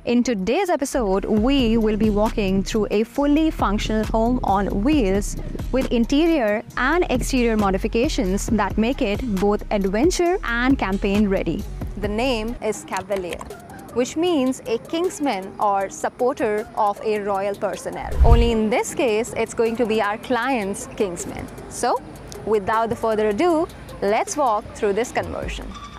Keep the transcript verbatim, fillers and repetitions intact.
In today's episode, we will be walking through a fully functional home on wheels with interior and exterior modifications that make it both adventure and campaign ready. The name is Cavalier, which means a kingsman or supporter of a royal personnel. Only in this case, it's going to be our client's kingsman. So, without the further ado, let's walk through this conversion.